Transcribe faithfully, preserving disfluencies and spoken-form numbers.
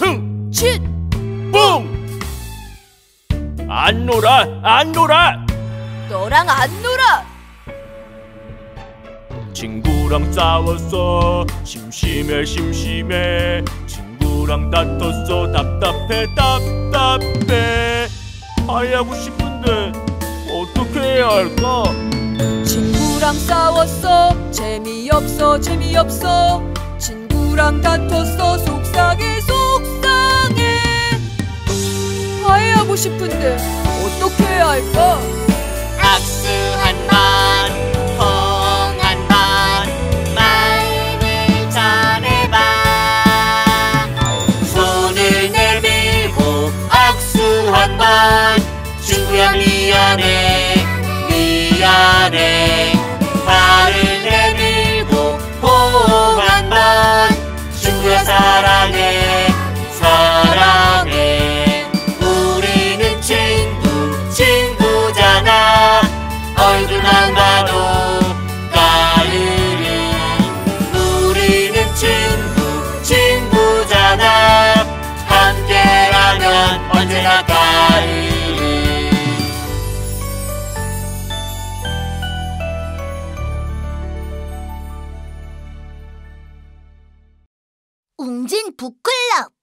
흥! 칫! 뿡! 안 놀아! 안 놀아! 너랑 안 놀아! 친구랑 싸웠어. 심심해 심심해. 친구랑 다퉜어. 답답해 답답해. 화해하고 싶은데 어떻게 해야 할까? 친구랑 싸웠어. 재미없어 재미없어. 친구랑 다퉜어. 속상해 속상해. 화해하고 싶은데 어떻게 해야 할까? 악수 한번 포옹 한번 마음을 전해봐. 손을 내밀고 악수 한번. 친구야 미안해 미안해. 발을 내밀고 포옹 한번. 친구야 사랑해 사랑해. 우리는 친구 친구잖아. 얼굴만 봐도 까르르. 우리는 친구 친구잖아. 함께라면 언제나 까르르. 웅진 북클럽.